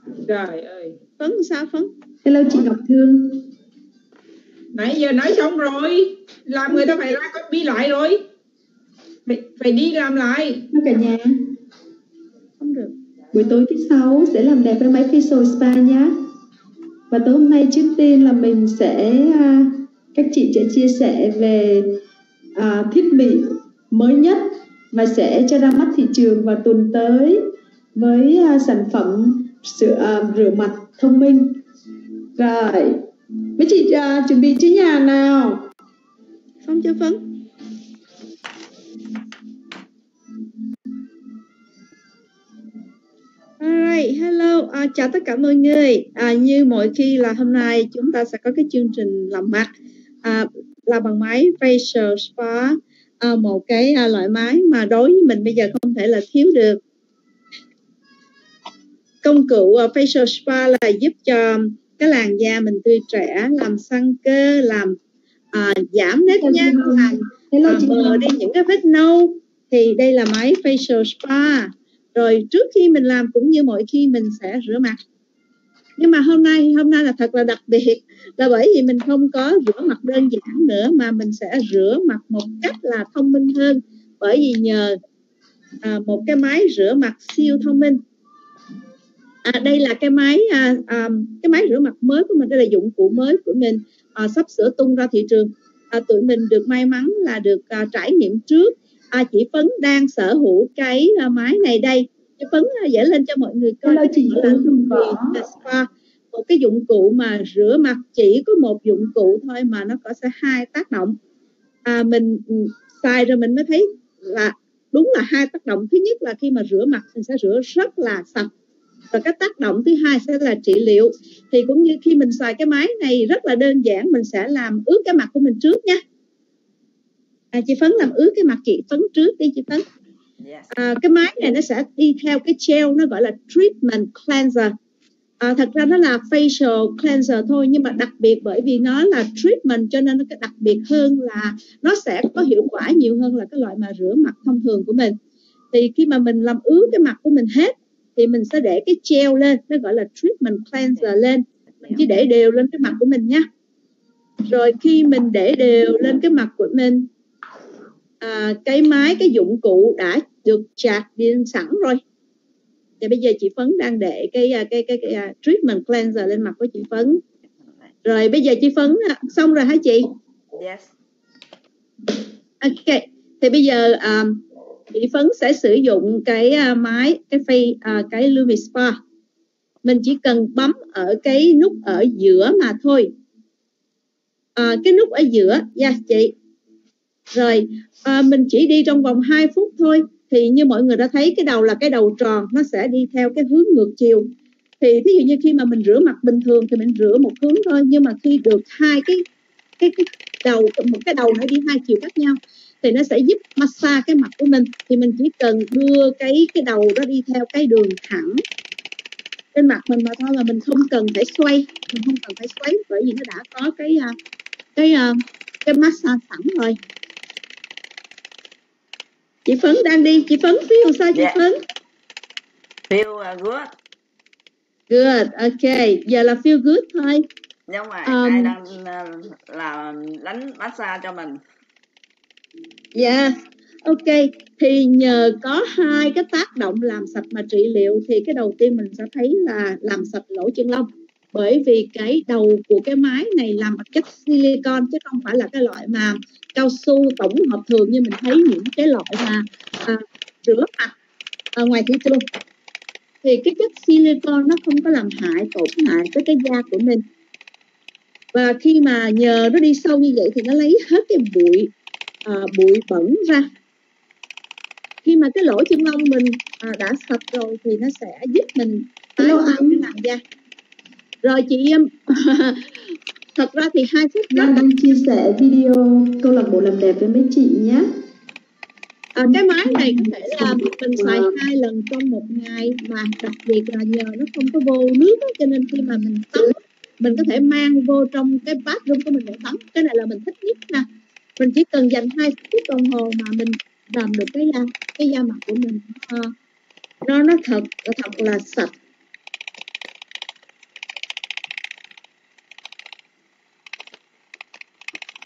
Trời ơi. Phấn sao Phấn? Hello chị Ngọc Thương. Nãy giờ nói xong rồi, làm người ta phải ra copy lại rồi, phải đi làm lại. Hello cả nhà. Không được. Buổi tối thứ 6 sẽ làm đẹp với máy facial spa nhá. Và tối hôm nay trước tiên là mình sẽ các chị sẽ chia sẻ về thiết bị mới nhất và sẽ cho ra mắt thị trường vào tuần tới với sản phẩm rửa mặt thông minh. Rồi, mấy chị chuẩn bị chứ nhà nào? Không chưa Phấn? Alright, hello, chào tất cả mọi người. Như mọi khi là hôm nay chúng ta sẽ có cái chương trình làm mặt là bằng máy facial spa, một cái loại máy mà đối với mình bây giờ không thể là thiếu được. Công cụ facial spa là giúp cho cái làn da mình tươi trẻ, làm săn cơ, làm giảm nếp nhăn, làm mờ đi những cái vết nâu. Thì đây là máy facial spa. Rồi trước khi mình làm cũng như mọi khi mình sẽ rửa mặt. Nhưng mà hôm nay là thật là đặc biệt, là bởi vì mình không có rửa mặt đơn giản nữa mà mình sẽ rửa mặt một cách là thông minh hơn, bởi vì nhờ một cái máy rửa mặt siêu thông minh. Đây là cái máy rửa mặt mới của mình, đây là dụng cụ mới của mình, sắp sửa tung ra thị trường. Tụi mình được may mắn là được trải nghiệm trước. Chị Phấn đang sở hữu cái máy này đây. Chị Phấn dễ lên cho mọi người coi. Hello chị là Lumi Spa, một cái dụng cụ mà rửa mặt chỉ có một dụng cụ thôi mà nó có sẽ hai tác động. Mình xài rồi mình mới thấy là đúng là hai tác động. Thứ nhất là khi mà rửa mặt mình sẽ rửa rất là sạch. Và cái tác động thứ hai sẽ là trị liệu. Thì cũng như khi mình xài cái máy này rất là đơn giản, mình sẽ làm ướt cái mặt của mình trước nha. Chị Phấn làm ướt cái mặt chị Phấn trước đi chị Phấn. Cái máy này nó sẽ đi theo cái gel, nó gọi là treatment cleanser. Thật ra nó là facial cleanser thôi, nhưng mà đặc biệt bởi vì nó là treatment cho nên nó đặc biệt hơn là nó sẽ có hiệu quả nhiều hơn là cái loại mà rửa mặt thông thường của mình. Thì khi mà mình làm ướt cái mặt của mình hết thì mình sẽ để cái gel lên, nó gọi là treatment cleanser lên. Mình chỉ để đều lên cái mặt của mình nhé. Rồi khi mình để đều lên cái mặt của mình, cái dụng cụ đã được chạc điện sẵn rồi. Thì bây giờ chị Phấn đang để cái treatment cleanser lên mặt của chị Phấn. Rồi bây giờ chị Phấn xong rồi hả chị? Yes. Ok. Thì bây giờ chị Phấn sẽ sử dụng cái máy cái Lumi Spa. Mình chỉ cần bấm ở cái nút ở giữa mà thôi. Cái nút ở giữa nha chị. Rồi mình chỉ đi trong vòng 2 phút thôi. Thì như mọi người đã thấy cái đầu là cái đầu tròn, nó sẽ đi theo cái hướng ngược chiều. Thì ví dụ như khi mà mình rửa mặt bình thường thì mình rửa một hướng thôi, nhưng mà khi được hai cái đầu, một cái đầu nó đi hai chiều khác nhau thì nó sẽ giúp massage cái mặt của mình. Thì mình chỉ cần đưa cái đầu đó đi theo cái đường thẳng trên mặt mình mà thôi, là mình không cần phải xoay, bởi vì nó đã có cái massage sẵn rồi. Chị Phấn đang đi, chị Phấn feel sao chị Phấn? Feel good. Good, ok, giờ là feel good thôi. Nhưng mà ai đang đánh massage cho mình? Yeah, ok. Thì nhờ có hai cái tác động làm sạch mà trị liệu, thì cái đầu tiên mình sẽ thấy là làm sạch lỗ chân lông. Bởi vì cái đầu của cái máy này làm bằng chất silicon, chứ không phải là cái loại mà cao su tổng hợp thường như mình thấy những cái loại mà rửa mặt ngoài thị trường. Thì cái chất silicon nó không có làm tổn hại tới cái da của mình. Và khi mà nhờ nó đi sâu như vậy thì nó lấy hết cái bụi bẩn ra. Khi mà cái lỗ chân lông mình đã sạch rồi thì nó sẽ giúp mình tái tạo cái làn da. Rồi chị thật ra thì 2 phút đó đang chia sẻ video câu lạc bộ làm đẹp với mấy chị nhé. Cái máy này có thể là mình xài 2 lần trong một ngày, mà đặc biệt là nhờ nó không có vô nước đó, cho nên khi mà mình tắm mình có thể mang vô trong cái bathroom của mình để tắm. Cái này là mình thích nhất nè. Mình chỉ cần dành 2 phút đồng hồ mà mình làm được cái da mặt của mình nó thật là sạch.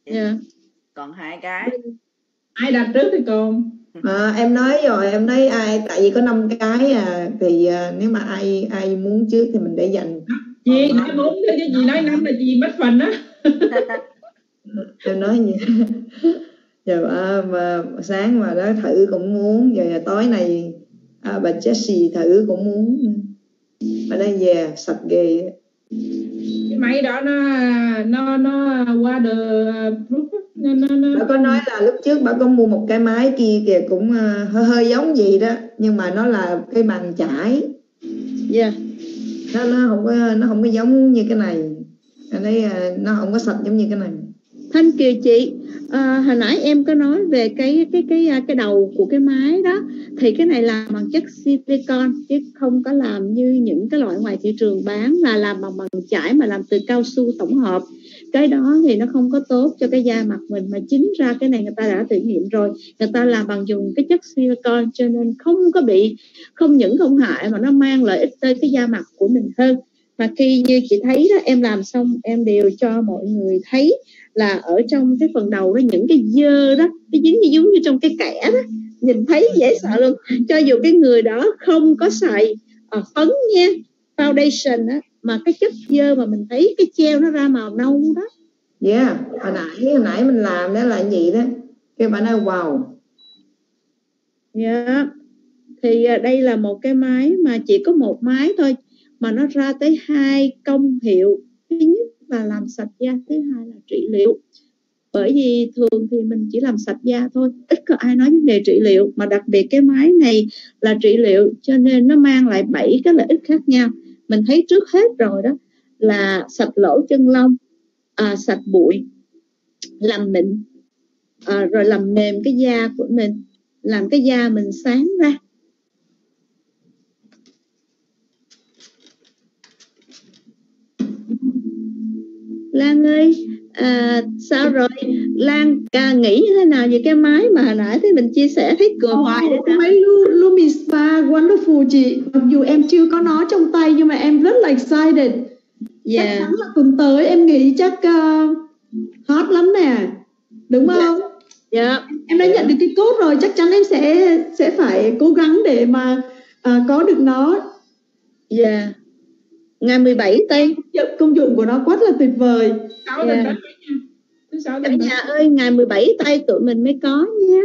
Dạ. Còn 2 cái. Ai đặt trước thì còn. Em nói rồi, em nói ai, tại vì có 5 cái thì nếu mà ai muốn trước thì mình để dành. Chị nói 4 thôi chứ chị nói 5 là chị mất phần á. Em nói như giờ mà sáng mà đó thử cũng muốn, giờ tối này bà Jessie thử cũng muốn. Ở đây về sạch ghê. Cái máy đó nó waterproof. Bà có nói là lúc trước bà có mua một cái máy kia kìa cũng hơi giống gì đó, nhưng mà nó là cái bàn chải. Dạ. Nó không có giống như cái này. Anh ấy nó không có sạch giống như cái này. Thanh Kiều chị, hồi nãy em có nói về cái đầu của cái máy đó, thì cái này làm bằng chất silicon chứ không có làm như những cái loại ngoài thị trường bán là làm bằng chải mà làm từ cao su tổng hợp. Cái đó thì nó không có tốt cho cái da mặt mình, mà chính ra cái này người ta đã thử nghiệm rồi, người ta làm bằng dùng cái chất silicon cho nên không những không hại mà nó mang lợi ích tới cái da mặt của mình hơn. Mà khi như chị thấy đó, em làm xong em đều cho mọi người thấy là ở trong cái phần đầu đó những cái dơ đó, cái dính giống như trong cái kẽ đó, nhìn thấy dễ sợ luôn. Cho dù cái người đó không có xài phấn nha, foundation á, mà cái chất dơ mà mình thấy cái treo nó ra màu nâu đó. Yeah, hồi nãy mình làm đó là gì đó, cái bạn nói wow. Yeah. Thì đây là một cái máy mà chỉ có một máy thôi mà nó ra tới 2 công hiệu. Thứ nhất là làm sạch da, thứ hai là trị liệu. Bởi vì thường thì mình chỉ làm sạch da thôi, ít có ai nói vấn đề trị liệu, mà đặc biệt cái máy này là trị liệu, cho nên nó mang lại 7 cái lợi ích khác nhau. Mình thấy trước hết rồi đó là sạch lỗ chân lông, sạch bụi, làm mịn, rồi làm mềm cái da của mình, làm cái da mình sáng ra. Lan ơi, sao rồi? Lan nghĩ như thế nào về cái máy mà hồi nãy thì mình chia sẻ thấy cười hoài đấy đó? Máy Lumi Spa wonderful chị. Mặc dù em chưa có nó trong tay nhưng mà em rất là excited. Chắc chắn là tuần tới em nghĩ chắc hot lắm nè, đúng không? Dạ. Em đã nhận được cái code rồi, chắc chắn em sẽ phải cố gắng để mà có được nó. Dạ. Ngày 17 tây. Công dụng của nó quá là tuyệt vời. Cả nhà ơi, ngày 17 tây tụi mình mới có nha.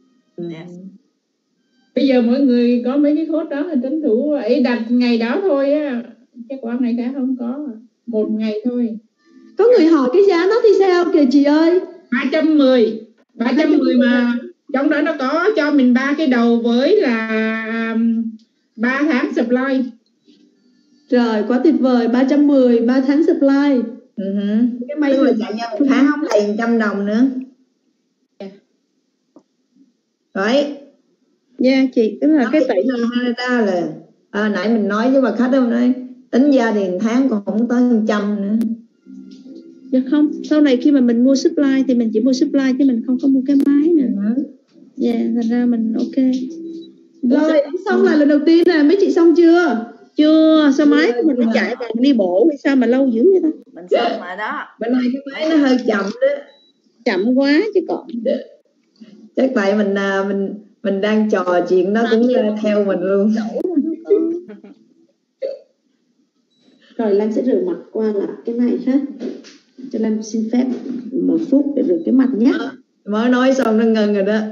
Bây giờ mọi người có mấy cái code đó là tranh thủ ấy đặt ngày đó thôi á. Cái quán này khác không có. Một ngày thôi. Có người hỏi cái giá nó thì sao kìa chị ơi? 310 mà trong đó nó có cho mình 3 cái đầu với là 3 tháng supply. Trời, quá tuyệt vời, 310, 3 tháng supply. Cái máy là chạy nhau 1 tháng không đầy 100 đồng nữa. Đấy. Dạ chị, tức là cái tẩy ra là nãy mình nói với bà khách đâu đấy, tính ra thì 1 tháng còn không tới 100 nữa. Dạ không, sau này khi mà mình mua supply thì mình chỉ mua supply chứ mình không có mua cái máy nữa. Dạ, thành ra mình ok. Rồi, xong là lần đầu tiên nè, mấy chị xong chưa? Chưa, sao máy của mình nó chạy bằng đi bộ hay sao mà lâu dữ vậy ta? Mình xong rồi đó. Bên này cái máy nó hơi chậm đó. Chậm quá chứ còn. Chắc tại mình đang trò chuyện nó cũng theo mình luôn. Rồi Lan sẽ rửa mặt qua lại cái này ha. Cho Lan xin phép 1 phút để rửa cái mặt nhé. Mới nói xong nó ngừng rồi đó.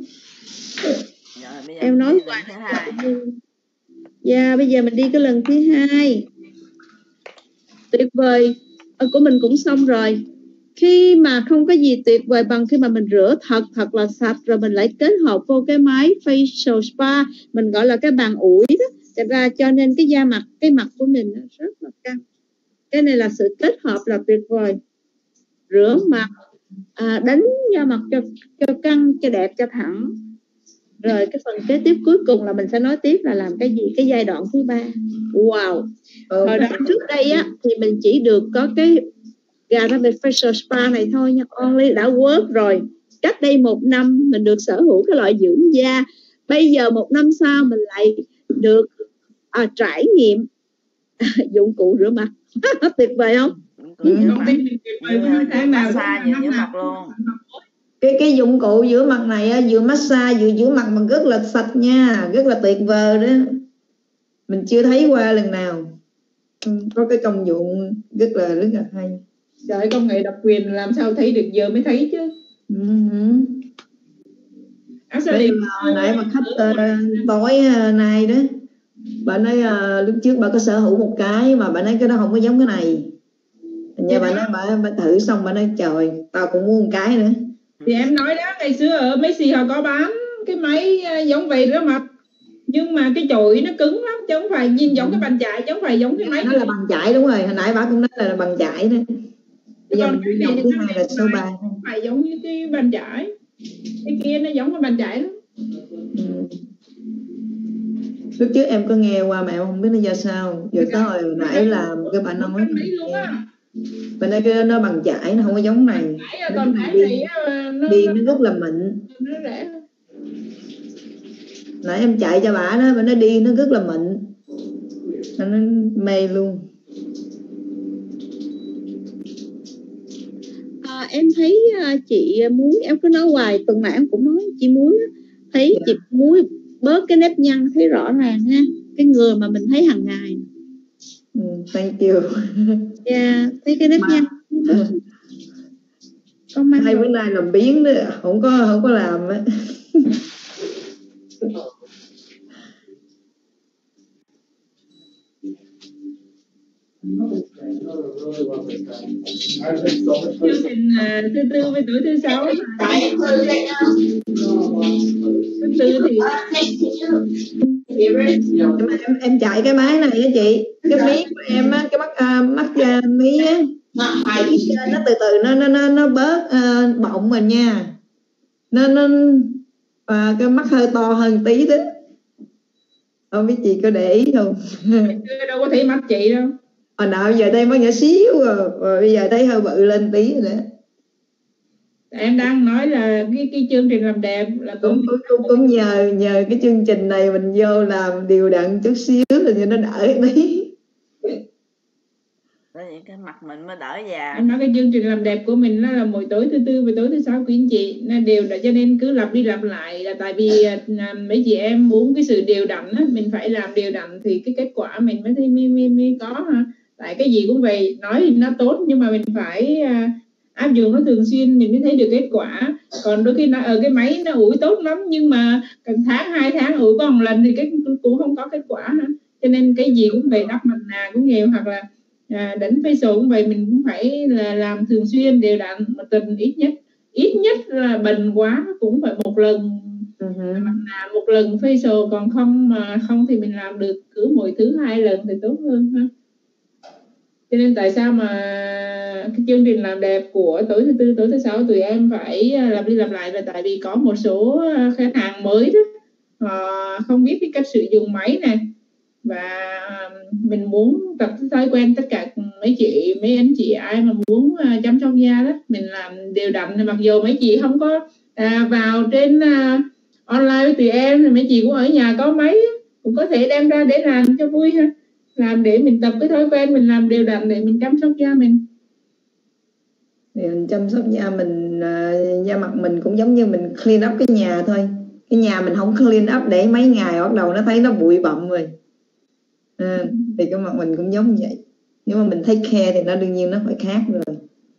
Rồi, em nói hoài thứ 2. Dạ, bây giờ mình đi cái lần thứ 2. Tuyệt vời. Của mình cũng xong rồi. Khi mà không có gì tuyệt vời bằng khi mà mình rửa thật là sạch, rồi mình lại kết hợp vô cái máy facial spa, mình gọi là cái bàn ủi đó. Thật ra cho nên cái da mặt, cái mặt của mình nó rất là căng. Cái này là sự kết hợp là tuyệt vời. Rửa mặt, đánh da mặt cho căng, cho đẹp, cho thẳng. Rồi cái phần kế tiếp cuối cùng là mình sẽ nói tiếp là làm cái gì, cái giai đoạn thứ 3. Wow. Hồi đó trước đây á thì mình chỉ được có cái gà ra về facial spa này thôi nha. Only đã work rồi. Cách đây 1 năm mình được sở hữu cái loại dưỡng da. Bây giờ 1 năm sau mình lại được trải nghiệm dụng cụ rửa mặt. Tuyệt vời không? Công ty mình tuyệt vời quá, tháng nào massage vừa rửa mặt luôn. Cái dụng cụ rửa mặt này á, vừa massage vừa rửa mặt mà rất là sạch nha, rất là tuyệt vời đó. Mình chưa thấy qua lần nào. Có cái công dụng rất là hay. Trời, công nghệ độc quyền làm sao thấy được, giờ mới thấy chứ. Bây giờ hồi nãy mà khách tối nay đó, bạn nói lúc trước bạn có sở hữu một cái mà bạn nói cái đó không có giống cái này. Nhà bạn nói bạn thử xong bạn nói trời, tao cũng muốn một cái nữa. Thì em nói đó, ngày xưa ở Messi họ có bán cái máy giống vậy rửa mặt, nhưng mà cái chổi nó cứng lắm, chứ không phải nhìn giống cái bàn chải, chứ không phải giống cái máy. Nó là bàn chải, đúng rồi, hồi nãy bà cũng nói là bàn chải đó. Bây giờ mình dùng thứ hai là số 3. Không phải giống như cái bàn chải, cái kia nó giống cái bàn chải lắm. Lúc trước em có nghe qua mà em không biết nó ra sao. Giờ tới hồi nãy làm cái bạn nói bên đây cái nó bằng chải, nó không có giống này. Còn cái này đi nó rất là mịn. Nó rẻ. Nãy em chạy cho bà đó, bên nó đi nó rất là mịn, nó mê luôn. Em thấy chị Muối, em cứ nói hoài, tuần nào em cũng nói chị Muối, thấy chị Muối bớt cái nếp nhăn thấy rõ ràng ha, cái người mà mình thấy hàng ngày. Thank you. Thấy cái nếp nhăn. Hai bữa nay làm biến đó, không có làm á. Chương trình thứ tư với tối thứ sáu. Thứ tư thì em chạy cái máy này á chị, cái mí của em á, cái mắt mí á, nó từ từ nó bớt bọng mình nha, nó cái mắt hơi to hơn tí đó. Không biết chị có để ý không? đâu có thấy mắt chị đâu. Hồi nào giờ đây mới nhỏ xíu rồi bây giờ thấy hơi bự lên tí rồi đó. Em đang nói là cái chương trình làm đẹp là cũng nhờ cái chương trình này mình vô làm đều đặn chút xíu rồi cho nó đỡ tí. Cái mặt mình mới đỡ già. Em nói cái chương trình làm đẹp của mình nó là mỗi tối thứ tư và tối thứ sáu của anh chị, nó đều đã, cho nên cứ lặp đi lặp lại, là tại vì mấy chị em muốn cái sự đều đặn á, mình phải làm đều đặn thì cái kết quả mình mới thấy mới có ha. Tại cái gì cũng vậy, nói thì nó tốt nhưng mà mình phải áp dụng nó thường xuyên mình mới thấy được kết quả. Còn đôi khi nó ở cái máy nó ủi tốt lắm nhưng mà cần tháng 2 tháng ủi có một lần thì cũng không có kết quả ha. Cho nên cái gì cũng vậy, đắp mặt nạ cũng nhiều, hoặc là đánh facial cũng vậy, mình cũng phải là làm thường xuyên đều đặn, một tuần ít nhất là bần quá cũng phải một lần mặt nạ, một lần facial, còn không thì mình làm được cứ mỗi thứ 2 lần thì tốt hơn ha. Cho nên tại sao mà cái chương trình làm đẹp của tối thứ tư, tối thứ sáu tụi em phải làm đi làm lại, là tại vì có một số khách hàng mới đó, họ không biết cái cách sử dụng máy này, và mình muốn tập thói quen tất cả mấy anh chị ai mà muốn chăm sóc da đó, mình làm đều đặn. Mặc dù mấy chị không có vào trên online với tụi em thì mấy chị cũng ở nhà có máy cũng có thể đem ra để làm cho vui ha, làm để mình tập cái thói quen mình làm đều đặn để mình chăm sóc da mình. Thì mình chăm sóc da mình, da mặt mình cũng giống như mình clean up cái nhà thôi. Cái nhà mình không clean up để mấy ngày bắt đầu nó thấy nó bụi bặm rồi. Thì cái mặt mình cũng giống vậy. Nếu mà mình take care thì nó đương nhiên nó phải khác rồi.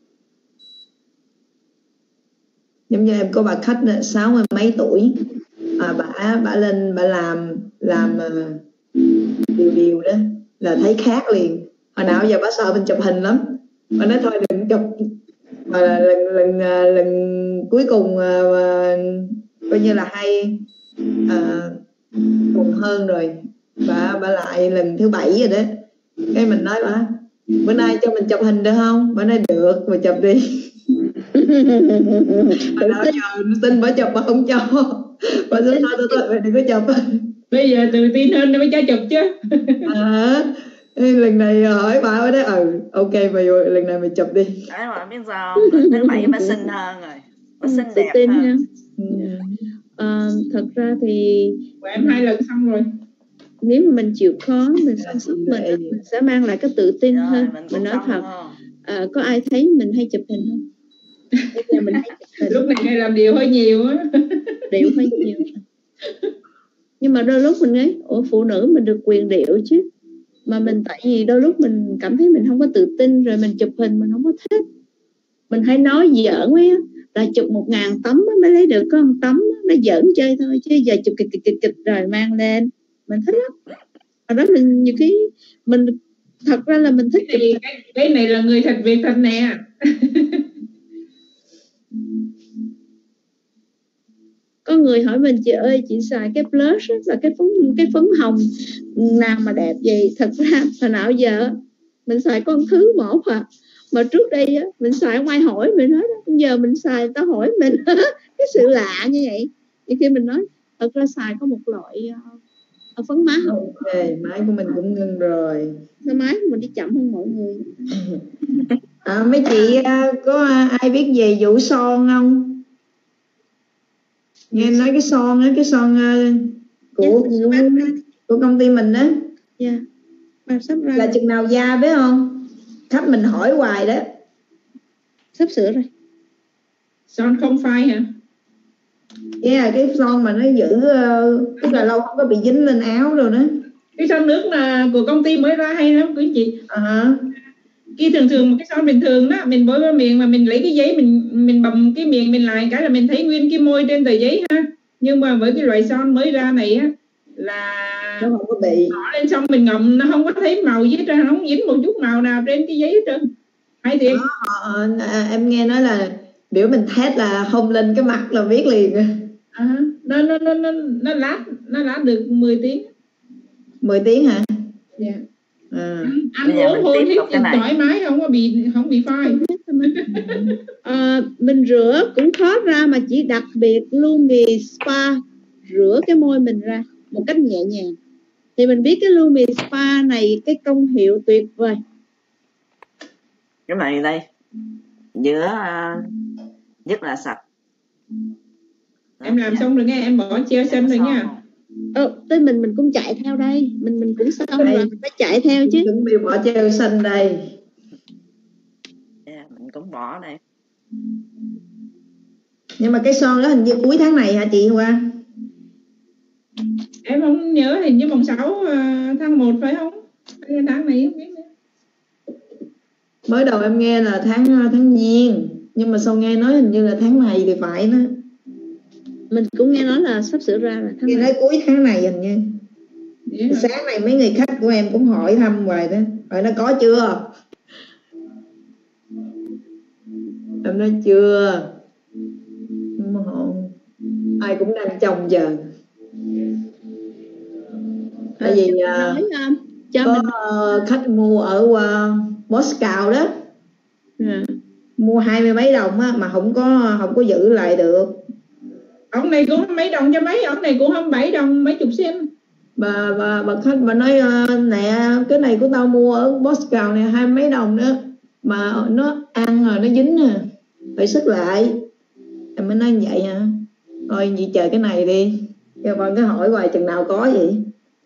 Giống như em có bà khách 60 mấy tuổi, bà lên bà làm điều đó là thấy khác liền. Hồi nào giờ bà sợ mình chụp hình lắm, bà nói thôi đừng chụp. Mà lần cuối cùng coi như là hay cùng hơn rồi, bà lại lần thứ 7 rồi đó. Cái mình nói bà bữa nay cho mình chụp hình được không? Bà nói được, mà chụp đi. Bà nào giờ tin bà chụp bà không cho. Bà nói thôi đừng có chụp. Bây giờ tự tin hơn mới cho chụp chứ. Lần này hỏi bà nói ok mày lần này mày chụp đi. Đấy mà biết sao không? Thứ 7 bà xinh hơn rồi, bà xinh đẹp hơn. Thật ra thì của em 2 lần xong rồi. Nếu mà mình chịu khó mình chăm sóc mình sẽ mang lại cái tự tin hơn. Mình nói thật, có ai thấy mình hay chụp hình không? Bây giờ mình hay chụp hình. Lúc này làm điều hơi nhiều á. Điệu hơi nhiều. Nhưng mà đôi lúc mình nghĩ phụ nữ mình được quyền điệu chứ. Mà mình tại vì đôi lúc mình cảm thấy mình không có tự tin, rồi mình chụp hình mình không có thích. Mình hay nói giỡn ấy á, là chụp 1000 tấm mới lấy được có 1 tấm, nó giỡn chơi thôi, chứ giờ chụp kịch rồi mang lên mình thích lắm. Đó là nhiều cái mình thật ra là mình thích thì cái này là người thật việc thật nè. Có người hỏi mình: chị ơi, chị xài cái blush là cái phấn hồng nào mà đẹp vậy? Thật ra hồi nào giờ mình xài con thứ một mà trước đây á, mình xài không ai hỏi mình hết. Giờ mình xài người ta hỏi mình cái sự lạ như vậy. Thì khi mình nói thật ra xài có một loại phấn má hồng. Okay, máy của mình cũng ngưng rồi. Sao máy của mình đi chậm hơn mọi người? Mấy chị có ai biết về vụ son không? Nghe nói cái son á, cái son của công ty mình đó. Dạ. Sắp ra là chừng nào ra biết không? Khách mình hỏi hoài đó. Sắp sửa rồi. Son không phai hả? Yeah, cái son mà nó giữ tức là lâu không có bị dính lên áo rồi đó. Cái son nước là của công ty mới ra hay lắm quý chị. Cái thường một cái son bình thường đó, mình bôi vào miệng mà mình lấy cái giấy mình bầm cái miệng mình lại cái là mình thấy nguyên cái môi trên tờ giấy ha. Nhưng mà với cái loại son mới ra này á là nó không có bị bỏ lên xong mình ngậm nó không có thấy màu gì hết trơn, nó không dính một chút màu nào trên cái giấy hết trơn. Hay thiệt. Em nghe nói là biểu mình test là hôn lên cái mặt là biết liền. Nó lát được 10 tiếng. 10 tiếng hả? Dạ. Ăn uống hôn hít thoải mái, không bị phai. Mình rửa cũng khó ra, mà chỉ đặc biệt Lumi Spa rửa cái môi mình ra một cách nhẹ nhàng. Thì mình biết cái Lumi Spa này cái công hiệu tuyệt vời. Cái này đây giữa rất là sạch. Em làm xong rồi nghe, em bỏ chia xem rồi nha. Tới mình cũng chạy theo đây, mình cũng xong rồi mình phải chạy theo chứ. Chuẩn bị bỏ treo xanh đây. Mình cũng bỏ đây. Nhưng mà cái son đó hình như cuối tháng này hả chị Hoa? Em không nhớ, hình như mùng 6 tháng 1 phải không? Tháng này không biết nữa. Mới đầu em nghe là tháng Giêng, nhưng mà sau nghe nói hình như là tháng này thì phải đó. Mình cũng nghe nói là sắp sửa ra là tháng này. Nói cuối tháng này hình như. Sáng này mấy người khách của em cũng hỏi thăm hoài đó, hỏi nó có chưa? Em nói chưa. Ai cũng đang trông chờ. Tại vì có khách mua ở Moscow đó. Mua 20 mấy đồng á, mà không có giữ lại được. Ông này cũng mấy đồng cho mấy, ông này cũng không 7 đồng mấy chục sen. Bà khách bà nói nè, cái này của tao mua ở Moscow này 20 mấy đồng đó, mà nó ăn rồi nó dính à, phải xức lại. Em mới nói vậy hả? Thôi chị chờ cái này đi. Cho con cứ hỏi hoài chừng nào có vậy.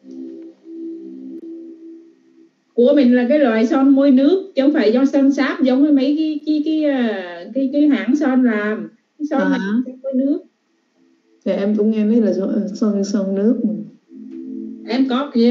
Của mình là cái loại son môi nước chứ không phải do son sáp giống với mấy cái hãng son làm. Son này môi nước. Thì em cũng nghe nói là son nước mà. Em có kìa.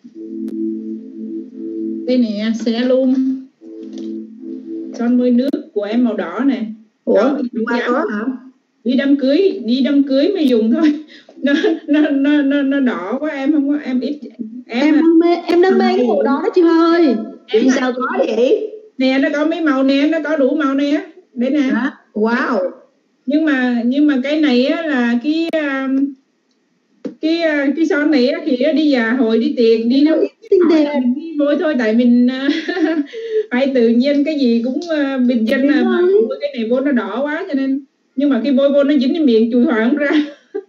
Đây nè, xe luôn. Son môi nước của em màu đỏ nè. Ủa, qua có hả? Đi đám cưới mới dùng thôi. Nó đỏ quá, em không có, em ít. Em đang mê cái màu đó đó chị ơi. Em sao có vậy? Nè, nó có mấy màu nè, nó có đủ màu nè. Đây nè. Wow. Nhưng mà cái này á là cái son này á thì đi già hồi đi tiệc đi nó xinh đẹp thôi tại mình phải tự nhiên, cái gì cũng bình dân là cái này vô nó đỏ quá cho nên, nhưng mà khi bôi vô nó dính cái miệng chùi hoảng ra.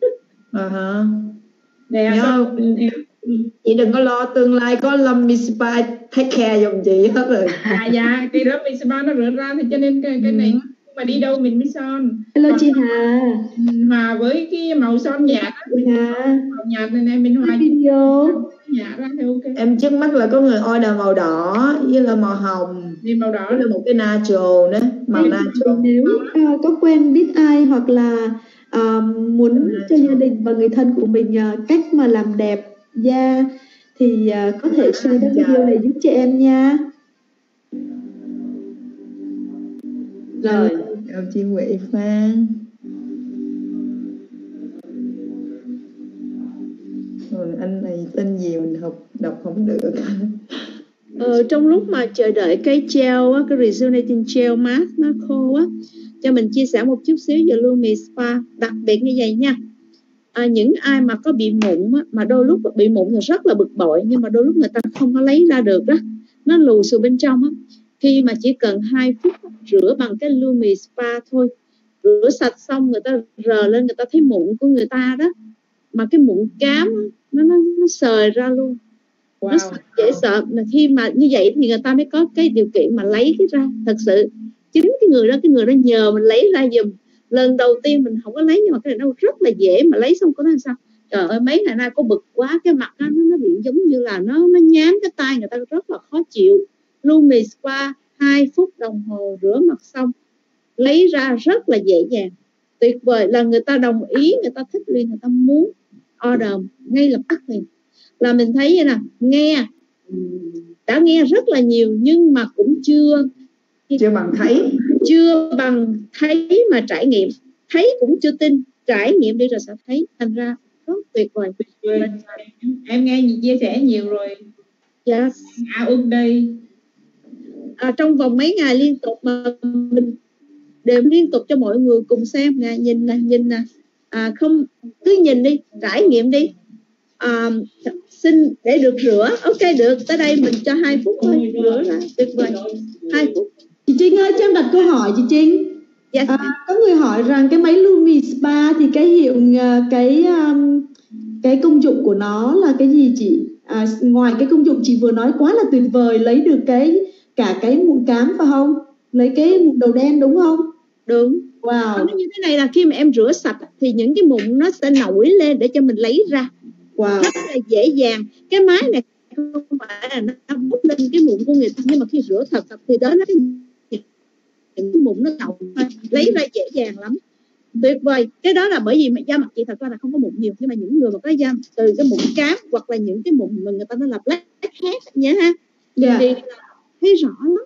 Nè, chị đừng có lo, tương lai có Lumi Spa take care giùm chị hết rồi. Dạ cái Lumi Spa nó rửa ra thì cho nên cái này mà đi đâu mình mới son. Hello chị Hà. Hòa với cái màu son nhạt. Màu nhạt này mình hòa video. nhả ra thì ok. Em trước mắt là có người order màu đỏ với là màu hồng, Thì màu đỏ với là một cái natural nữa, màu Thì natural. nếu có quen biết ai hoặc là muốn cho gia đình và người thân của mình cách mà làm đẹp da thì có thể share cái video này giúp chị em nha. Rồi, Chào chị Huệ Phan. Rồi anh này tên gì mình đọc không được. trong lúc mà chờ đợi cái gel á, cái rejuvenating gel mask nó khô á, cho mình chia sẻ một chút xíu về Lumi Spa. Đặc biệt như vậy nha, những ai mà có bị mụn á, mà đôi lúc bị mụn thì rất là bực bội, nhưng mà đôi lúc người ta không có lấy ra được đó, nó lùi xuống bên trong á, khi mà chỉ cần 2 phút rửa bằng cái Lumi Spa thôi, rửa sạch xong người ta rờ lên người ta thấy mụn của người ta đó, mà cái mụn cám á, nó sời ra luôn. wow. Nó dễ sợ, mà khi mà như vậy thì người ta mới có cái điều kiện mà lấy cái ra. Thật sự chính cái người đó nhờ mình lấy ra giùm. Lần đầu tiên mình không có lấy, nhưng mà cái này nó rất là dễ mà lấy xong có nói sao, trời ơi mấy ngày nay có bực quá, cái mặt nó bị giống như là nó nhám cái tay người ta, rất là khó chịu. Lumi Spa 2 phút đồng hồ rửa mặt xong lấy ra rất là dễ dàng, tuyệt vời. Là người ta đồng ý, người ta thích liền, người ta muốn order ngay lập tức liền. Là mình thấy vậy nè, đã nghe rất là nhiều nhưng mà cũng chưa bằng thấy mà trải nghiệm. Thấy cũng chưa tin, trải nghiệm đi rồi sẽ thấy, thành ra rất tuyệt vời. Em nghe chia sẻ nhiều rồi. Yes. Đây trong vòng mấy ngày liên tục mà mình đều liên tục cho mọi người cùng xem nè, nhìn nè, không cứ nhìn đi, trải nghiệm đi. Xin để được rửa, ok được, tới đây mình cho 2 phút thôi, rửa ra, tuyệt vời. 2 phút. Chị Trinh ơi, cho em đặt câu hỏi chị Trinh. Yes. Có người hỏi rằng cái máy Lumi Spa thì cái hiệu cái công dụng của nó là cái gì chị? Ngoài cái công dụng chị vừa nói quá là tuyệt vời, lấy được cả cái mụn cám phải không? Lấy cái mụn đầu đen đúng không? Đúng. Wow. Nó như thế này là khi mà em rửa sạch thì những cái mụn nó sẽ nổi lên để cho mình lấy ra. Wow. Rất là dễ dàng. Cái máy này không phải là nó bút lên cái mụn của người ta, nhưng mà khi rửa thật thì đó nó cái mụn nó nổi, lấy ra dễ dàng lắm, tuyệt vời. Cái đó là bởi vì da mặt chị thật ra là không có mụn nhiều, nhưng mà những người mà có da từ cái mụn cám hoặc là những cái mụn mà người ta nó là black head nhớ ha, thì thấy rõ lắm.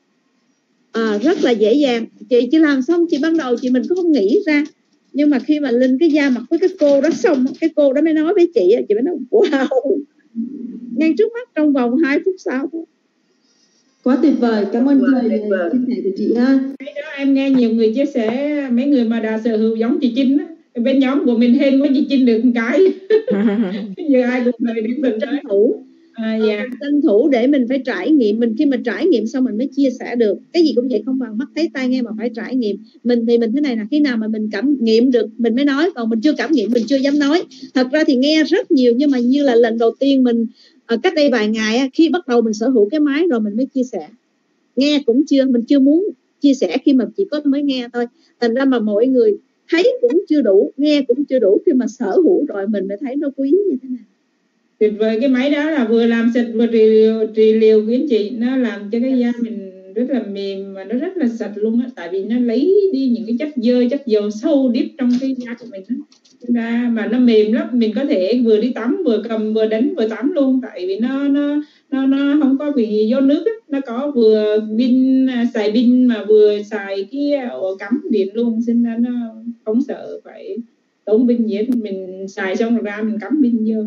Rất là dễ dàng. Chị chỉ làm xong, chị ban đầu chị mình cũng không nghĩ ra, nhưng mà khi mà lên cái da mặt với cái cô đó xong, cái cô đó mới nói với chị mới nói wow, ngay trước mắt trong vòng 2 phút sau thôi. Quá tuyệt vời, cảm ơn lời chia sẻ của chị ha. Cái đó em nghe nhiều người chia sẻ, mấy người mà đã sở hữu giống chị Trinh á, bên nhóm của mình hên với chị Trinh được một cái. Giờ ai cũng đời đến từng tranh thủ. Tranh thủ để mình phải trải nghiệm. Mình khi mà trải nghiệm xong mình mới chia sẻ được. Cái gì cũng vậy, không bằng mắt thấy tai nghe mà phải trải nghiệm. Mình thì mình thế này là khi nào mà mình cảm nghiệm được mình mới nói, còn mình chưa cảm nghiệm mình chưa dám nói. Thật ra thì nghe rất nhiều, nhưng mà như là lần đầu tiên mình cách đây vài ngày khi bắt đầu mình sở hữu cái máy rồi mình mới chia sẻ. Nghe cũng chưa, mình chưa muốn chia sẻ khi mà chỉ có mới nghe thôi. Thành ra mà mọi người thấy cũng chưa đủ, nghe cũng chưa đủ, khi mà sở hữu rồi mình mới thấy nó quý như thế nào. Tuyệt vời. Cái máy đó là vừa làm sạch vừa trị liệu của anh chị, nó làm cho cái da mình rất là mềm và nó rất là sạch luôn á, tại vì nó lấy đi những cái chất dơ, chất dầu sâu deep trong cái da của mình á, mà nó mềm lắm. Mình có thể vừa đi tắm vừa cầm vừa đánh vừa tắm luôn, tại vì nó không có bị vô nước á, nó có vừa pin, xài pin mà vừa xài cái ổ cắm điện luôn, nên ra nó không sợ phải tốn pin gì hết. Mình xài xong rồi ra mình cắm pin vô.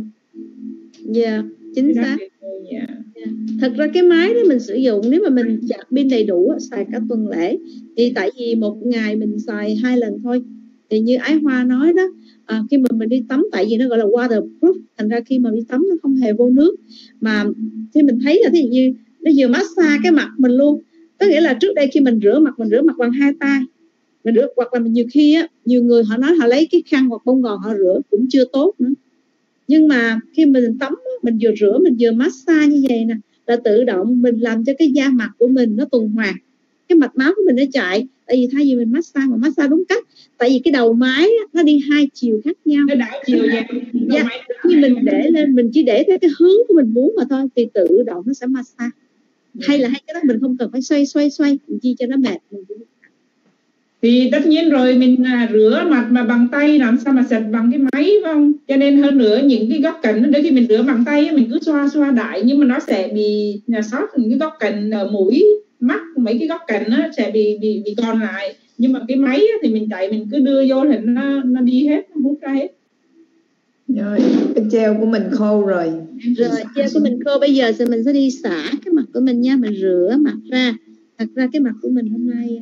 Chính xác. Thật ra cái máy đó mình sử dụng, nếu mà mình sạc pin đầy đủ xài cả tuần lễ, thì tại vì một ngày mình xài 2 lần thôi, thì như Ái Hoa nói đó, khi mà mình đi tắm, tại vì nó gọi là waterproof, thành ra khi mà đi tắm nó không hề vô nước, mà khi mình thấy là thì như nó vừa massage cái mặt mình luôn. Có nghĩa là trước đây khi mình rửa mặt bằng 2 tay, mình rửa, hoặc là nhiều khi nhiều người họ nói họ lấy cái khăn hoặc bông gòn họ rửa cũng chưa tốt nữa. Nhưng mà khi mình tắm, mình vừa rửa mình vừa massage như vậy nè, là tự động mình làm cho cái da mặt của mình nó tuần hoàn. cái mạch máu của mình nó chạy. Tại vì thay vì mình massage mà massage đúng cách, tại vì cái đầu máy nó đi hai chiều khác nhau, nó đảo chiều vậy. Dạ. Khi mình để lên, mình chỉ để theo cái hướng của mình muốn mà thôi, thì tự động nó sẽ massage. Hay là cái đó mình không cần phải xoay mình chi cho nó mệt. Thì tất nhiên rồi, mình rửa mặt mà bằng tay làm sao mà sạch bằng cái máy, phải không? Cho nên hơn nữa những cái góc cạnh đôi khi mình rửa bằng tay mình cứ xoa đại, nhưng mà nó sẽ bị sót những cái góc cạnh ở mũi, mắt, mấy cái góc cạnh nó sẽ bị còn lại. Nhưng mà cái máy thì mình chạy, mình cứ đưa vô thì nó đi hết, nó hút ra hết. Rồi cái gel của mình khô rồi. Gel của mình khô, bây giờ thì mình sẽ đi xả cái mặt của mình nha. Mình rửa mặt ra. Thật ra cái mặt của mình hôm nay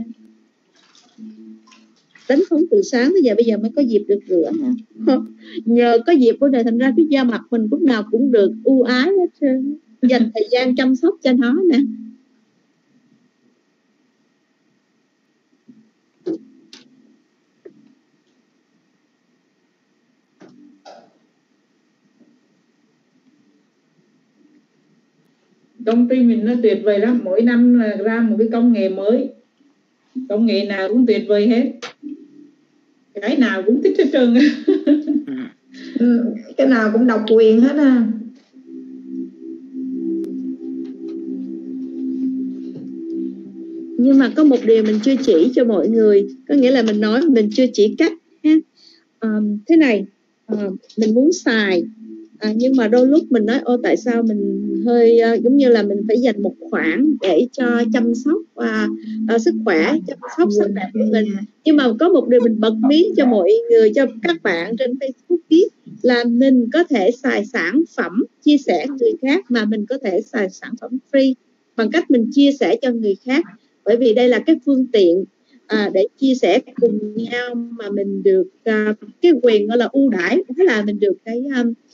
đánh phóng từ sáng tới giờ, bây giờ mới có dịp được rửa nha. Nhờ có dịp của này thành ra cái da mặt mình lúc nào cũng được ưu ái hết trơn, dành thời gian chăm sóc cho nó nè. Công ty mình nó tuyệt vời lắm, mỗi năm là ra một cái công nghệ mới, công nghệ nào cũng tuyệt vời hết, cái nào cũng thích hết trơn. Cái nào cũng độc quyền hết á. Nhưng mà có một điều mình chưa chỉ cho mọi người, có nghĩa là mình nói mình chưa chỉ cách ha. Thế này, mình muốn xài, nhưng mà đôi lúc mình nói tại sao mình hơi giống như là mình phải dành một khoản để cho chăm sóc sức khỏe, chăm sóc sắc đẹp của mình. Nhưng mà có một điều mình bật mí cho mọi người, cho các bạn trên Facebook biết là mình có thể xài sản phẩm chia sẻ người khác, mà mình có thể xài sản phẩm free bằng cách mình chia sẻ cho người khác. Bởi vì đây là cái phương tiện để chia sẻ cùng nhau mà mình được cái quyền gọi là ưu đãi, thế là mình được cái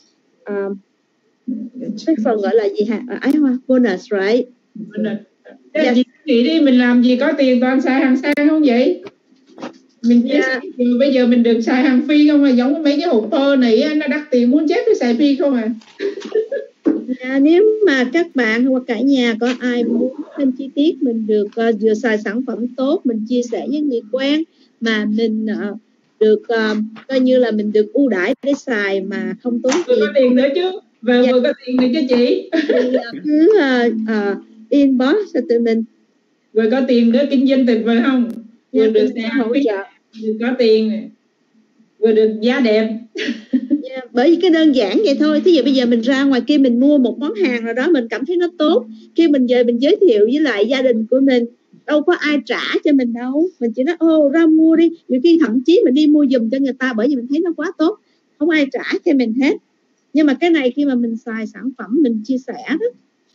phần gọi là gì hả? Ái hoa bonus, right? Thế chị nghĩ đi, mình làm gì có tiền toàn xài hàng xa không vậy? Mình bây giờ mình được xài hàng phi không, mà giống mấy cái hộp phơ này nó đắt tiền muốn chết, cái xài phi không à. Nếu mà các bạn hoặc cả nhà có ai muốn thêm chi tiết, mình được vừa xài sản phẩm tốt, mình chia sẻ với người quen, mà mình được coi như là mình được ưu đãi để xài mà không tốn tiền. Vừa có tiền nữa chứ, vừa có tiền nữa chứ chị. Thì cứ inbox cho tụi mình. Vừa có tiền nữa, kinh doanh tuyệt vời không? Vừa được xe hỗ trợ, vừa có tiền, vừa được giá đẹp. Bởi vì cái đơn giản vậy thôi. Thí dụ bây giờ mình ra ngoài kia mình mua một món hàng nào đó, mình cảm thấy nó tốt, khi mình về mình giới thiệu với lại gia đình của mình, đâu có ai trả cho mình đâu, mình chỉ nói ra mua đi. Nhiều khi thậm chí mình đi mua giùm cho người ta, bởi vì mình thấy nó quá tốt, không ai trả cho mình hết. Nhưng mà cái này khi mà mình xài sản phẩm, mình chia sẻ đó,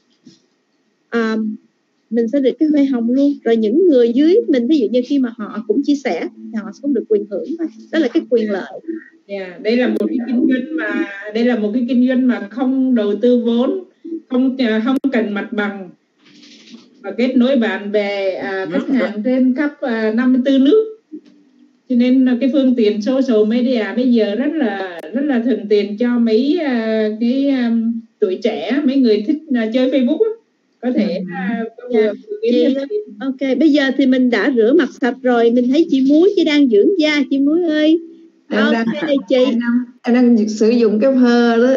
mình sẽ được cái hoa hồng luôn. Rồi những người dưới mình, ví dụ như khi mà họ cũng chia sẻ thì họ cũng được quyền hưởng thôi. Đó là cái quyền lợi. Đây là một cái kinh doanh mà không đầu tư vốn, không cần mặt bằng, và kết nối bạn bè, khách hàng trên khắp 54 nước. Cho nên cái phương tiện social media bây giờ rất là thuận tiện cho mấy tuổi trẻ, mấy người thích chơi Facebook á, có thể ok. Bây giờ thì mình đã rửa mặt sạch rồi, mình thấy chị Muối chị đang dưỡng da. Chị Muối ơi, em đang sử dụng cái phơ đó.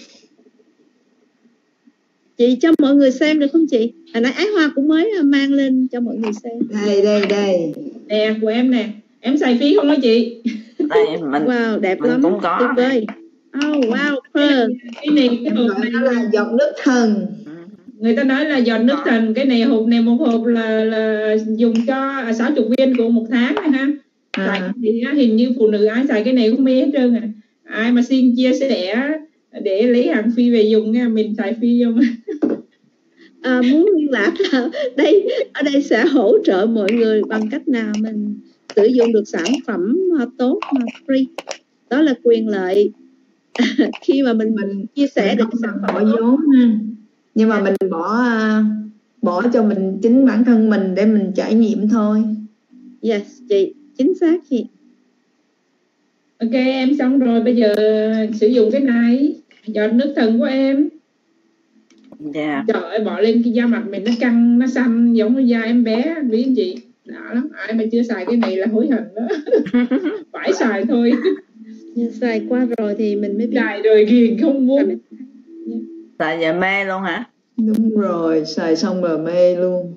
Chị cho mọi người xem được không chị? Nãy Ái Hoa cũng mới mang lên cho mọi người xem. Đây nè, của em nè. Em xài phí không hả chị? Đây mình wow, đẹp mình lắm, cũng có tuyệt vời. Wow, cái này cái hộp này là giọt nước thần. Người ta nói là giọt nước thần. Cái này hộp này, một hộp là dùng cho 60 viên của một tháng này ha. Xài thì hình như phụ nữ ai xài cái này cũng mê hết trơn à. Ai mà xin chia sẻ để lấy hàng phi về dùng nha, mình xài phi không? Muốn liên lạc ở đây sẽ hỗ trợ mọi người bằng cách nào mình sử dụng được sản phẩm tốt mà free. Đó là quyền lợi khi mà mình chia sẻ được cái sản phẩm bỏ vốn ha. Nhưng mà mình bỏ cho mình chính bản thân mình để mình trải nghiệm thôi. Yes chị, chính xác chị. Ok, em xong rồi, bây giờ sử dụng cái này, giọt nước thần của em. Dạ. Trời ơi, bỏ lên cái da mặt mình nó căng, nó xanh giống như da em bé, biết anh chị. Đã lắm, ai mà chưa xài cái này là hối hận đó. Phải xài thôi. Xài qua rồi thì mình mới biết. Xài rồi ghiền không muốn. Xài giờ mê luôn hả? Đúng rồi, xài xong rồi mê luôn.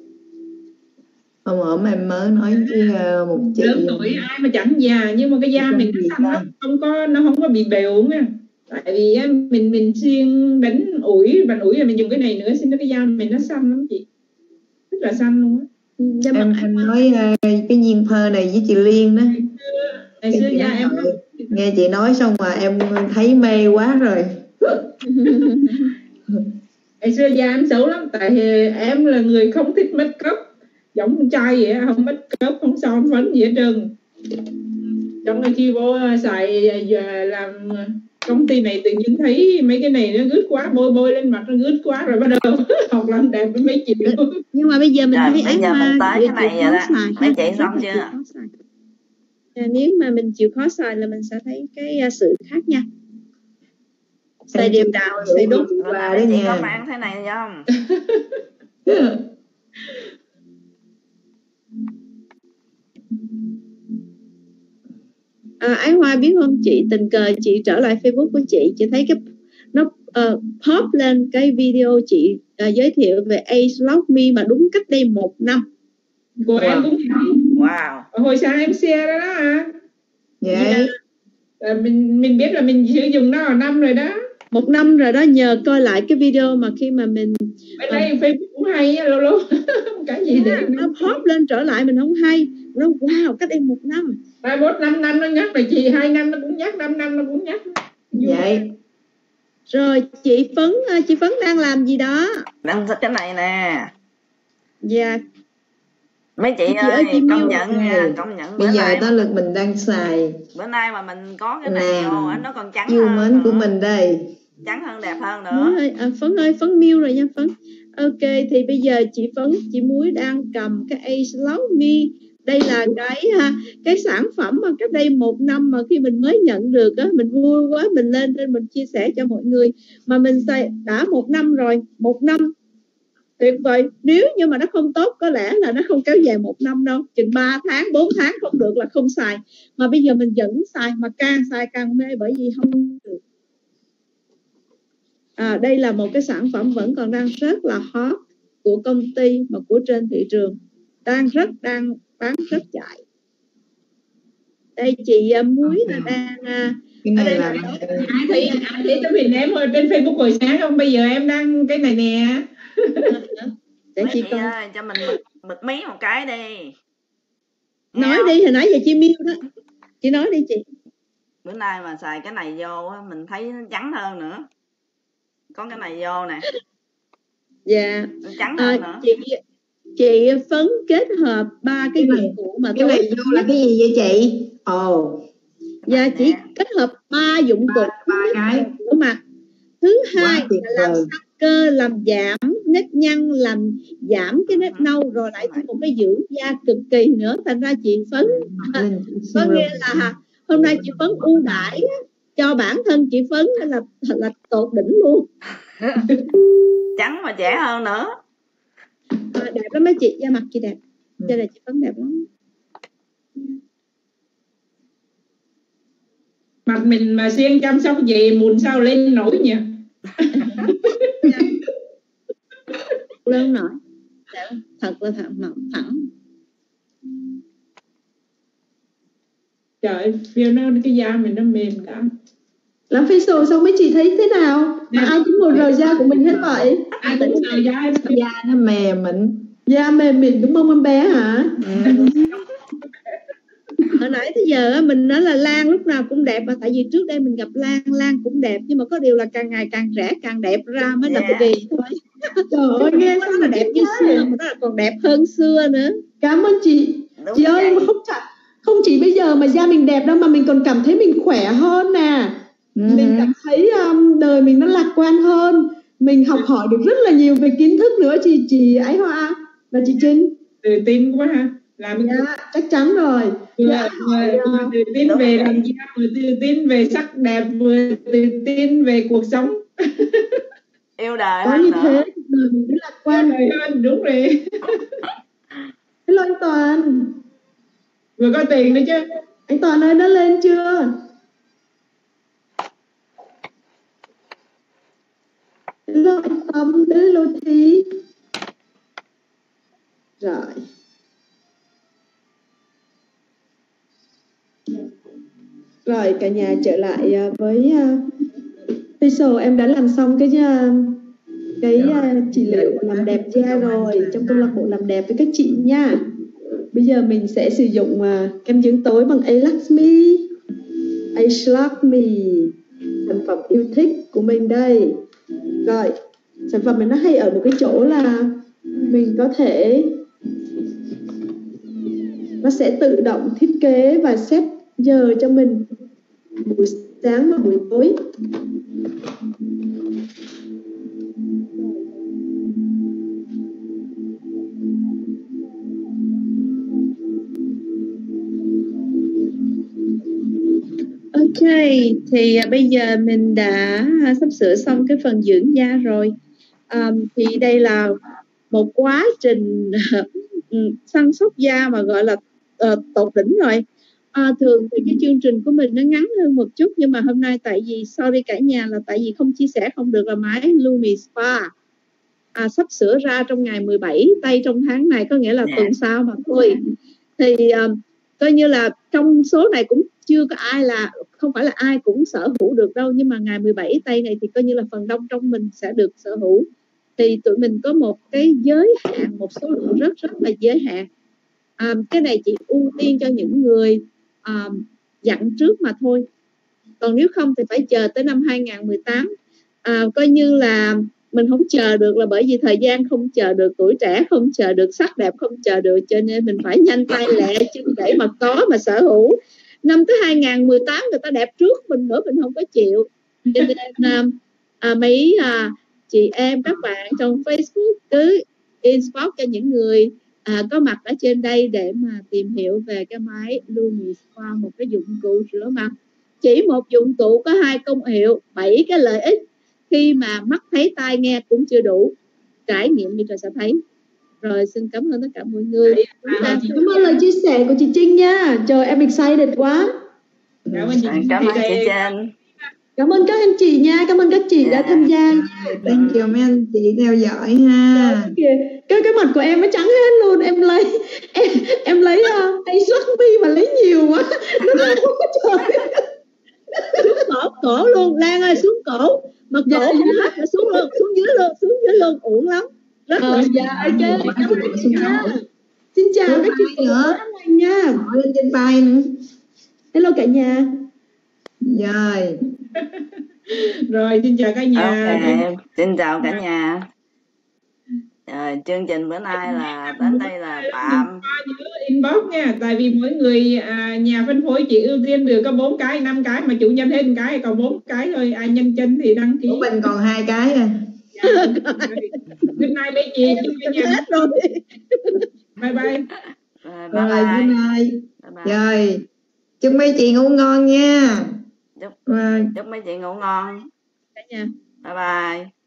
Hôm em mới nói với một chị lớn tuổi ai mà chẳng già, nhưng mà cái da mình nó xanh lắm, nó không có bị bèo nha. Tại vì mình xuyên đánh ủi, bàn ủi rồi mình dùng cái này nữa, xin nó cái da mình nó xanh lắm chị, rất là xanh luôn á. Em nói cái nhiên phơ này với chị Liên đó. Ngày xưa da em nghe chị nói xong mà em thấy mê quá rồi. Ngày xưa da em xấu lắm, tại vì em là người không thích make up, giống con trai vậy, không make up, không son phấn gì hết trơn. Trong khi vô xài làm công ty này tự nhiên thấy mấy cái này nó gứt quá, bôi lên mặt nó gứt quá rồi bắt đầu học làm đẹp với mấy chị. Nhưng mà bây giờ mình thấy bây giờ mình tới cái này rồi đó. Mấy chị xong chưa? Nếu mà mình chịu khó xài là mình sẽ thấy cái sự khác nha. Xài đều đặn, xài đúng. Và đấy chị có mang thế này không? Ái Hoa biết không chị, tình cờ chị trở lại Facebook của chị thấy cái nó pop lên cái video chị giới thiệu về Age Love Me mà đúng cách đây 1 năm. Của em cũng wow. Hồi sáng em share đó à. Vậy mình biết là mình sử dụng nó 1 năm rồi đó. 1 năm rồi đó, nhờ coi lại cái video mà khi mà mình bên đây Facebook cũng hay á, lâu lâu cái gì để nó pop lên trở lại mình không hay. Nó wow, cách đây 1 năm. 3-4-5 năm nó nhắc rồi chị, 2 năm nó cũng nhắc, 5 năm nó cũng nhắc. Vậy rồi chị Phấn đang làm gì đó? Đang thích cái này nè. Dạ. Mấy chị ơi, chị công nhận nha, công nhận. Bây giờ tới lượt mình đang xài. Bữa nay mà mình có cái này vô, nó còn trắng yêu hơn. Yêu mến của mình đây. Trắng hơn, đẹp hơn nữa. Phấn ơi, Phấn miêu rồi nha Phấn. Ok, thì bây giờ chị Muối đang cầm cái Age Love Me. Đây là cái sản phẩm mà cách đây 1 năm mà khi mình mới nhận được á, mình vui quá, mình lên mình chia sẻ cho mọi người. Mà mình xài đã 1 năm rồi, 1 năm tuyệt vời. Nếu như mà nó không tốt có lẽ là nó không kéo dài 1 năm đâu, chừng 3 tháng 4 tháng không được là không xài. Mà bây giờ mình vẫn xài, mà càng xài càng mê, bởi vì không được. Đây là một cái sản phẩm vẫn còn đang rất là hot của công ty mà của trên thị trường, đang bán rất chạy. Đây chị Muối là đang cái này là ai thấy tấm hình em ở trên Facebook hồi sáng không? Bây giờ em đang cái này nè. Để chị coi cho mình bật mí một cái đi. Nói đi, hồi nãy giờ chị Miêu đó, chị nói đi chị. Bữa nay mà xài cái này vô mình thấy nó trắng hơn nữa. Có cái này vô nè. Dạ. Trắng hơn nữa. Chị Phấn kết hợp 3 cái dụng cụ mà cái này vô là cái gì vậy chị? Dạ, chị kết hợp 3 dụng cụ 3 cái của mặt. Thứ hai là làm sắc cơ, làm giảm nếp nhăn, làm giảm cái nếp nâu, rồi lại thêm một cái dưỡng da cực kỳ nữa. Thành ra chị Phấn có nghĩa là hôm nay chị Phấn ưu đãi cho bản thân chị Phấn là tột đỉnh luôn. Trắng mà trẻ hơn nữa. Đẹp lắm mấy chị, da mặt chị đẹp. Cho nên chị Phấn đẹp lắm. Mặt mình mà xuyên chăm sóc gì mụn sao lên nổi nhỉ? Lên nổi. Thật là thẳng. Trời, feel nó cái da mình nó mềm cả. Làm facial xong mấy chị thấy thế nào? Mà ai cũng ngồi rời da của mình hết vậy? Ai cũng rời da nó mềm mịn. Da mềm mịn đúng không em bé hả? Hồi nãy tới giờ mình nói là Lan lúc nào cũng đẹp, mà tại vì trước đây mình gặp Lan cũng đẹp, nhưng mà có điều là càng ngày càng trẻ càng đẹp ra mới là kỳ thôi. Trời ơi, nghe nó là đẹp như xưa mà nó là còn đẹp hơn xưa nữa. Cảm ơn chị. Đúng chị ơi, không chỉ bây giờ mà da mình đẹp đâu, mà mình còn cảm thấy mình khỏe hơn nè. Mình cảm thấy đời mình nó lạc quan hơn, mình học hỏi được rất là nhiều về kiến thức nữa chị Ái Hoa và chị Trinh. Tự tin quá ha. Làm chắc chắn rồi. Vừa tự tin về làm da, vừa tự tin về sắc đẹp, vừa tự tin về cuộc sống. yêu đời Có hơn như nữa. thế cuộc đời mình mới lạc quan. Hơn, đúng rồi. Hello anh Toàn. Vừa có tiền nữa chứ. Anh Toàn ơi, nó lên chưa? Hello anh Tâm, hello Thi. Rồi. Rồi cả nhà trở lại với facial. Em đã làm xong cái trị liệu làm đẹp da rồi trong câu lạc bộ làm đẹp với các chị nha. Bây giờ mình sẽ sử dụng kem dưỡng tối bằng Lakshmi, sản phẩm yêu thích của mình đây. Rồi, sản phẩm này nó hay ở một cái chỗ là mình có thể, nó sẽ tự động thiết kế và set giờ cho mình buổi sáng và buổi tối. Ok, thì bây giờ mình đã sắp sửa xong cái phần dưỡng da rồi. Thì đây là một quá trình săn sóc da mà gọi là tột đỉnh rồi. Thường thì cái chương trình của mình nó ngắn hơn một chút, nhưng mà hôm nay tại vì sorry cả nhà là tại vì không chia sẻ không được là máy Lumi Spa sắp sửa ra trong ngày 17 tây trong tháng này, có nghĩa là tuần sau mà thôi. Thì coi như là trong số này cũng chưa có ai là, không phải là ai cũng sở hữu được đâu, nhưng mà ngày 17 tây này thì coi như là phần đông trong mình sẽ được sở hữu. Thì tụi mình có một cái giới hạn, một số lượng rất là giới hạn. Cái này chỉ ưu tiên cho những người dặn trước mà thôi, còn nếu không thì phải chờ tới năm 2018. Coi như là mình không chờ được là bởi vì thời gian không chờ được, tuổi trẻ không chờ được, sắc đẹp không chờ được, cho nên mình phải nhanh tay lẹ chân để mà có mà sở hữu. Năm tới 2018 người ta đẹp trước mình nữa, mình không có chịu. Cho nên mấy chị em các bạn trong Facebook cứ inbox cho những người có mặt ở trên đây để mà tìm hiểu về cái máy Lumi Spa, một cái dụng cụ rửa mặt. Chỉ một dụng cụ có 2 công hiệu, 7 cái lợi ích. Khi mà mắt thấy tai nghe cũng chưa đủ, trải nghiệm đi rồi sẽ thấy. Rồi xin cảm ơn tất cả mọi người. Cảm ơn lời chia sẻ của chị Trinh nha. Trời, em excited quá. Cảm ơn chị Trinh. Cảm ơn các anh chị nha, cảm ơn các chị đã tham gia. Thank you mấy anh chị theo dõi ha. Cái mặt của em nó trắng hết luôn. Em lấy Lakshmi mà lấy nhiều quá. Nó ra trời. Xuống cổ luôn, Lan ơi, xuống cổ. Mà cổ không hết là xuống luôn, xuống dưới luôn, uổng lắm. Rất là ok. Xin chào các chị nữa nha. Hỏi lên trên tay nữa. Hello cả nhà. Rồi. Rồi, xin chào cả nhà. Ok, xin chào cả nhà. Chương trình bữa nay là đến đây là tạm. Inbox nha, tại vì mỗi người nhà phân phối chỉ ưu tiên được có 4 cái, 5 cái, mà chủ nhân hết 1 cái, còn 4 cái thôi. Ai nhân chân thì đăng ký. Của mình còn 2 cái rồi. Good night mấy chị. hết rồi. Bye bye. Rồi, good night. Rồi, chúc mấy chị ngủ ngon nha. Chúc mấy chị ngủ ngon. Cả nhà. Bye bye.